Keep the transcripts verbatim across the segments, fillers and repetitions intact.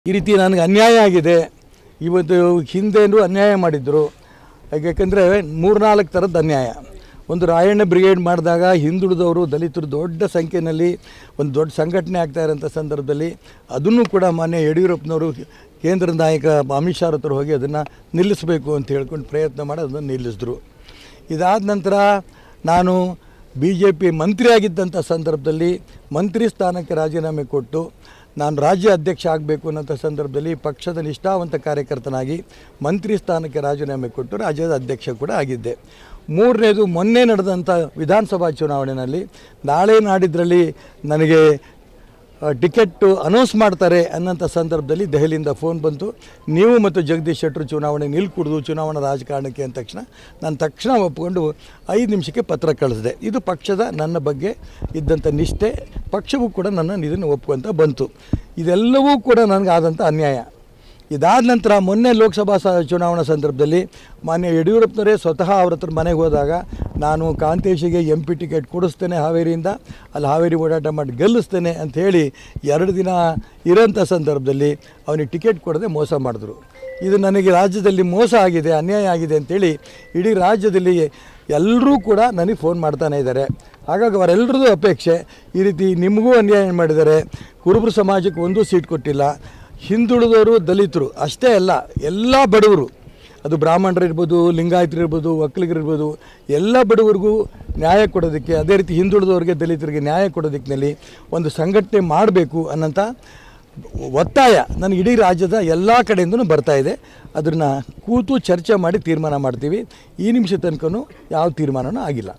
ಈ ರೀತಿ ನನಗೆ ಅನ್ಯಾಯ ಆಗಿದೆ. ಇವತ್ತು ಹಿಂದೆನೂ ಅನ್ಯಾಯ ಮಾಡಿದ್ರು. ಯಾಕೆಂದರೆ ಮೂರ್ನಾಲ್ಕು ಥರದ ಅನ್ಯಾಯ. ಒಂದು ರಾಯಣ್ಣ ಬ್ರಿಗೇಡ್ ಮಾಡಿದಾಗ ಹಿಂದುಳಿದವರು ದಲಿತರು ದೊಡ್ಡ ಸಂಖ್ಯೆಯಲ್ಲಿ ಒಂದು ದೊಡ್ಡ ಸಂಘಟನೆ ಆಗ್ತಾ ಇರೋಂಥ ಸಂದರ್ಭದಲ್ಲಿ ಅದನ್ನು ಕೂಡ ಮಾನ್ಯ ಯಡಿಯೂರಪ್ಪನವರು ಕೇಂದ್ರ ನಾಯಕ ಅಮಿತ್ ಶಾ ಹತ್ರ ಹೋಗಿ ಅದನ್ನು ನಿಲ್ಲಿಸಬೇಕು ಅಂತ ಹೇಳ್ಕೊಂಡು ಪ್ರಯತ್ನ ಮಾಡಿ ಅದನ್ನು ನಿಲ್ಲಿಸಿದ್ರು. ಇದಾದ ನಂತರ ನಾನು ಬಿ ಜೆ ಪಿ ಮಂತ್ರಿಯಾಗಿದ್ದಂಥ ಸಂದರ್ಭದಲ್ಲಿ ಮಂತ್ರಿ ಸ್ಥಾನಕ್ಕೆ ರಾಜೀನಾಮೆ ಕೊಟ್ಟು ನಾನು ರಾಜ್ಯ ಅಧ್ಯಕ್ಷ ಆಗಬೇಕು ಅನ್ನೋಂಥ ಸಂದರ್ಭದಲ್ಲಿ ಪಕ್ಷದ ನಿಷ್ಠಾವಂತ ಕಾರ್ಯಕರ್ತನಾಗಿ ಮಂತ್ರಿ ಸ್ಥಾನಕ್ಕೆ ರಾಜೀನಾಮೆ ಕೊಟ್ಟು ರಾಜ್ಯದ ಅಧ್ಯಕ್ಷ ಕೂಡ ಆಗಿದ್ದೆ. ಮೂರನೇದು ಮೊನ್ನೆ ನಡೆದಂಥ ವಿಧಾನಸಭಾ ಚುನಾವಣೆಯಲ್ಲಿ ನಾಳೆ ನಾಡಿದ್ರಲ್ಲಿ ನನಗೆ ಟಿಕೆಟ್ ಅನೌನ್ಸ್ ಮಾಡ್ತಾರೆ ಅನ್ನೋಂಥ ಸಂದರ್ಭದಲ್ಲಿ ದೆಹಲಿಯಿಂದ ಫೋನ್ ಬಂತು. ನೀವು ಮತ್ತು ಜಗದೀಶ್ ಶೆಟ್ಟರು ಚುನಾವಣೆ ನಿಲ್ಕೂಡ್ದು ಚುನಾವಣಾ ರಾಜಕಾರಣಕ್ಕೆ ಅಂದ ತಕ್ಷಣ ನಾನು ತಕ್ಷಣ ಒಪ್ಪಿಕೊಂಡು ಐದು ನಿಮಿಷಕ್ಕೆ ಪತ್ರ ಕಳಿಸಿದೆ. ಇದು ಪಕ್ಷದ ನನ್ನ ಬಗ್ಗೆ ಇದ್ದಂಥ ನಿಷ್ಠೆ. ಪಕ್ಷವೂ ಕೂಡ ನನ್ನ ಇದನ್ನು ಒಪ್ಕೊಂತ ಬಂತು. ಇದೆಲ್ಲವೂ ಕೂಡ ನನಗಾದಂಥ ಅನ್ಯಾಯ. ಇದಾದ ನಂತರ ಮೊನ್ನೆ ಲೋಕಸಭಾ ಸ ಚುನಾವಣಾ ಸಂದರ್ಭದಲ್ಲಿ ಮಾನ್ಯ ಯಡಿಯೂರಪ್ಪನವರೇ ಸ್ವತಃ ಅವ್ರ ಹತ್ರ ಮನೆಗೆ ಹೋದಾಗ ನಾನು ಕಾಂತೇಶಿಗೆ ಎಂ ಪಿ ಟಿಕೆಟ್ ಕೊಡಿಸ್ತೇನೆ ಹಾವೇರಿಯಿಂದ, ಅಲ್ಲಿ ಹಾವೇರಿ ಓಡಾಟ ಮಾಡಿ ಗೆಲ್ಲಿಸ್ತೇನೆ ಅಂಥೇಳಿ ಎರಡು ದಿನ ಇರೋಂಥ ಸಂದರ್ಭದಲ್ಲಿ ಅವನಿಗೆ ಟಿಕೆಟ್ ಕೊಡದೆ ಮೋಸ ಮಾಡಿದ್ರು. ಇದು ನನಗೆ ರಾಜ್ಯದಲ್ಲಿ ಮೋಸ ಆಗಿದೆ, ಅನ್ಯಾಯ ಆಗಿದೆ ಅಂಥೇಳಿ ಇಡೀ ರಾಜ್ಯದಲ್ಲಿ ಎಲ್ಲರೂ ಕೂಡ ನನಗೆ ಫೋನ್ ಮಾಡ್ತಾನೆ ಇದ್ದಾರೆ. ಹಾಗಾಗಿ ಅವರೆಲ್ಲರದ್ದು ಅಪೇಕ್ಷೆ ಈ ರೀತಿ ನಿಮಗೂ ಅನ್ಯಾಯ ಮಾಡಿದ್ದಾರೆ. ಕುರುಬರು ಸಮಾಜಕ್ಕೆ ಒಂದೂ ಸೀಟ್ ಕೊಟ್ಟಿಲ್ಲ. ಹಿಂದುಳಿದವರು ದಲಿತರು ಅಷ್ಟೇ ಅಲ್ಲ, ಎಲ್ಲ ಬಡವರು, ಅದು ಬ್ರಾಹ್ಮಣರು ಇರ್ಬೋದು, ಲಿಂಗಾಯತರು ಇರ್ಬೋದು, ಒಕ್ಕಲಿಗರಿರ್ಬೋದು, ಎಲ್ಲ ಬಡವರಿಗೂ ನ್ಯಾಯ ಕೊಡೋದಕ್ಕೆ, ಅದೇ ರೀತಿ ಹಿಂದುಳಿದವರಿಗೆ ದಲಿತರಿಗೆ ನ್ಯಾಯ ಕೊಡೋದಕ್ಕಿನಲ್ಲಿ ಒಂದು ಸಂಘಟನೆ ಮಾಡಬೇಕು ಅನ್ನೋಂಥ ಒತ್ತಾಯ ನನಗೆ ಇಡೀ ರಾಜ್ಯದ ಎಲ್ಲ ಕಡೆಯಿಂದನೂ ಬರ್ತಾಯಿದೆ. ಅದನ್ನು ಕೂತು ಚರ್ಚೆ ಮಾಡಿ ತೀರ್ಮಾನ ಮಾಡ್ತೀವಿ. ಈ ನಿಮಿಷ ತನಕನೂ ಯಾವ ತೀರ್ಮಾನವೂ ಆಗಿಲ್ಲ.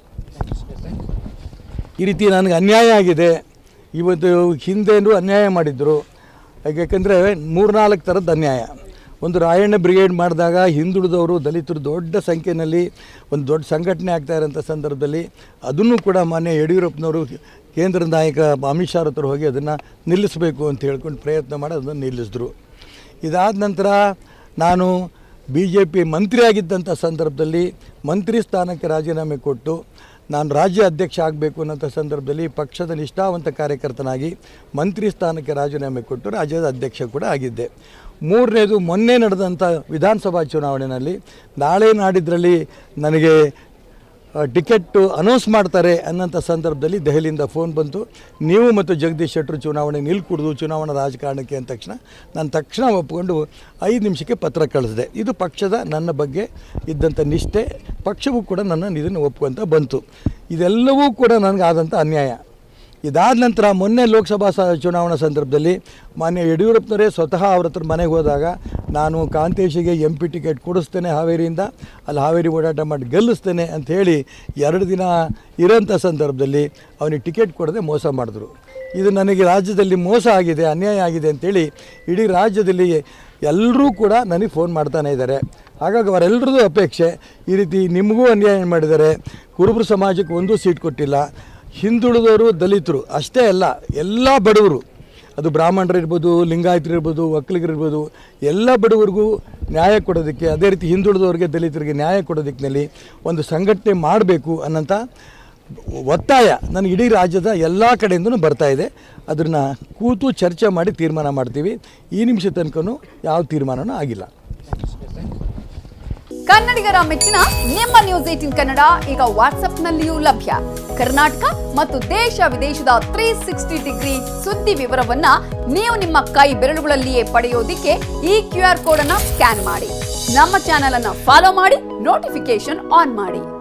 ಈ ರೀತಿ ನನಗೆ ಅನ್ಯಾಯ ಆಗಿದೆ. ಇವತ್ತು ಹಿಂದೆನೂ ಅನ್ಯಾಯ ಮಾಡಿದ್ರು. ಯಾಕೆಂದರೆ ಮೂರ್ನಾಲ್ಕು ಥರದ ಅನ್ಯಾಯ. ಒಂದು ರಾಯಣ್ಣ ಬ್ರಿಗೇಡ್ ಮಾಡಿದಾಗ ಹಿಂದುಳಿದವರು ದಲಿತರು ದೊಡ್ಡ ಸಂಖ್ಯೆಯಲ್ಲಿ ಒಂದು ದೊಡ್ಡ ಸಂಘಟನೆ ಆಗ್ತಾ ಇರೋಂಥ ಸಂದರ್ಭದಲ್ಲಿ ಅದನ್ನು ಕೂಡ ಮಾನ್ಯ ಯಡಿಯೂರಪ್ಪನವರು ಕೇಂದ್ರ ನಾಯಕ ಅಮಿತ್ ಶಾ ಹತ್ರ ಹೋಗಿ ಅದನ್ನು ನಿಲ್ಲಿಸಬೇಕು ಅಂತ ಹೇಳ್ಕೊಂಡು ಪ್ರಯತ್ನ ಮಾಡಿ ಅದನ್ನು ನಿಲ್ಲಿಸಿದ್ರು. ಇದಾದ ನಂತರ ನಾನು ಬಿ ಜೆ ಪಿ ಮಂತ್ರಿಯಾಗಿದ್ದಂಥ ಸಂದರ್ಭದಲ್ಲಿ ಮಂತ್ರಿ ಸ್ಥಾನಕ್ಕೆ ರಾಜೀನಾಮೆ ಕೊಟ್ಟು ನಾನು ರಾಜ್ಯ ಅಧ್ಯಕ್ಷ ಆಗಬೇಕು ಅನ್ನೋಂಥ ಸಂದರ್ಭದಲ್ಲಿ ಪಕ್ಷದ ನಿಷ್ಠಾವಂತ ಕಾರ್ಯಕರ್ತನಾಗಿ ಮಂತ್ರಿ ಸ್ಥಾನಕ್ಕೆ ರಾಜೀನಾಮೆ ಕೊಟ್ಟು ರಾಜ್ಯದ ಅಧ್ಯಕ್ಷ ಕೂಡ ಆಗಿದ್ದೆ. ಮೂರನೇದು ಮೊನ್ನೆ ನಡೆದಂಥ ವಿಧಾನಸಭಾ ಚುನಾವಣೆಯಲ್ಲಿ ನಾಳೆ ನಾಡಿದ್ರಲ್ಲಿ ನನಗೆ ಟಿಕೆಟ್ ಅನೌನ್ಸ್ ಮಾಡ್ತಾರೆ ಅನ್ನೋಂಥ ಸಂದರ್ಭದಲ್ಲಿ ದೆಹಲಿಯಿಂದ ಫೋನ್ ಬಂತು. ನೀವು ಮತ್ತು ಜಗದೀಶ್ ಶೆಟ್ಟರು ಚುನಾವಣೆ ನಿಲ್ಕೂಡ್ದು ಚುನಾವಣಾ ರಾಜಕಾರಣಕ್ಕೆ ಅಂದ ತಕ್ಷಣ ನಾನು ತಕ್ಷಣ ಒಪ್ಪಿಕೊಂಡು ಐದು ನಿಮಿಷಕ್ಕೆ ಪತ್ರ ಕಳಿಸಿದೆ. ಇದು ಪಕ್ಷದ ನನ್ನ ಬಗ್ಗೆ ಇದ್ದಂಥ ನಿಷ್ಠೆ. ಪಕ್ಷವೂ ಕೂಡ ನನ್ನ ಇದನ್ನು ಒಪ್ಕೊಂತ ಬಂತು. ಇದೆಲ್ಲವೂ ಕೂಡ ನನಗಾದಂಥ ಅನ್ಯಾಯ. ಇದಾದ ನಂತರ ಮೊನ್ನೆ ಲೋಕಸಭಾ ಸ ಚುನಾವಣಾ ಸಂದರ್ಭದಲ್ಲಿ ಮಾನ್ಯ ಯಡಿಯೂರಪ್ಪನವರೇ ಸ್ವತಃ ಅವ್ರ ಹತ್ರ ಮನೆಗೆ ಹೋದಾಗ ನಾನು ಕಾಂತೇಶಿಗೆ ಎಂ ಪಿ ಟಿಕೆಟ್ ಕೊಡಿಸ್ತೇನೆ ಹಾವೇರಿಯಿಂದ, ಅಲ್ಲಿ ಹಾವೇರಿ ಓಡಾಟ ಮಾಡಿ ಗೆಲ್ಲಿಸ್ತೇನೆ ಅಂಥೇಳಿ ಎರಡು ದಿನ ಇರೋಂಥ ಸಂದರ್ಭದಲ್ಲಿ ಅವನಿಗೆ ಟಿಕೆಟ್ ಕೊಡದೆ ಮೋಸ ಮಾಡಿದ್ರು. ಇದು ನನಗೆ ರಾಜ್ಯದಲ್ಲಿ ಮೋಸ ಆಗಿದೆ, ಅನ್ಯಾಯ ಆಗಿದೆ ಅಂಥೇಳಿ ಇಡೀ ರಾಜ್ಯದಲ್ಲಿ ಎಲ್ಲರೂ ಕೂಡ ನನಗೆ ಫೋನ್ ಮಾಡ್ತಾನೆ ಇದ್ದಾರೆ. ಹಾಗಾಗಿ ಅವರೆಲ್ಲರದ್ದು ಅಪೇಕ್ಷೆ ಈ ರೀತಿ ನಿಮಗೂ ಅನ್ಯಾಯ ಮಾಡಿದ್ದಾರೆ. ಕುರುಬರು ಸಮಾಜಕ್ಕೆ ಒಂದೂ ಸೀಟ್ ಕೊಟ್ಟಿಲ್ಲ. ಹಿಂದುಳಿದವರು ದಲಿತರು ಅಷ್ಟೇ ಅಲ್ಲ, ಎಲ್ಲ ಬಡವರು, ಅದು ಬ್ರಾಹ್ಮಣರು ಇರ್ಬೋದು, ಲಿಂಗಾಯತರು ಇರ್ಬೋದು, ಒಕ್ಕಲಿಗರಿರ್ಬೋದು, ಎಲ್ಲ ಬಡವರಿಗೂ ನ್ಯಾಯ ಕೊಡೋದಕ್ಕೆ, ಅದೇ ರೀತಿ ಹಿಂದುಳಿದವರಿಗೆ ದಲಿತರಿಗೆ ನ್ಯಾಯ ಕೊಡೋದಕ್ಕಿನಲ್ಲಿ ಒಂದು ಸಂಘಟನೆ ಮಾಡಬೇಕು ಅನ್ನೋಂಥ ಒತ್ತಾಯ ನನಗೆ ಇಡೀ ರಾಜ್ಯದ ಎಲ್ಲ ಕಡೆಯಿಂದನೂ ಬರ್ತಾಯಿದೆ. ಅದನ್ನು ಕೂತು ಚರ್ಚೆ ಮಾಡಿ ತೀರ್ಮಾನ ಮಾಡ್ತೀವಿ. ಈ ನಿಮಿಷ ತನಕನೂ ಯಾವ ತೀರ್ಮಾನವೂ ಆಗಿಲ್ಲ. ಕನ್ನಡಿಗರ ಮೆಚ್ಚಿನ ನಿಮ್ಮ ನ್ಯೂಸ್ ಏಟೀನ್ ಕನ್ನಡ ಈಗ ವಾಟ್ಸ್ಆಪ್ನಲ್ಲಿಯೂ ಲಭ್ಯ. ಕರ್ನಾಟಕ ಮತ್ತು ದೇಶ ವಿದೇಶದ ತ್ರೀ ಸಿಕ್ಸ್ಟಿ ಡಿಗ್ರಿ ಸುದ್ದಿ ವಿವರವನ್ನ ನೀವು ನಿಮ್ಮ ಕೈ ಬೆರಳುಗಳಲ್ಲಿಯೇ ಪಡೆಯೋದಿಕ್ಕೆ ಈ ಕ್ಯೂ ಆರ್ ಕೋಡ್ ಅನ್ನ ಸ್ಕ್ಯಾನ್ ಮಾಡಿ. ನಮ್ಮ ಚಾನೆಲ್ ಅನ್ನ ಫಾಲೋ ಮಾಡಿ, ನೋಟಿಫಿಕೇಶನ್ ಆನ್ ಮಾಡಿ.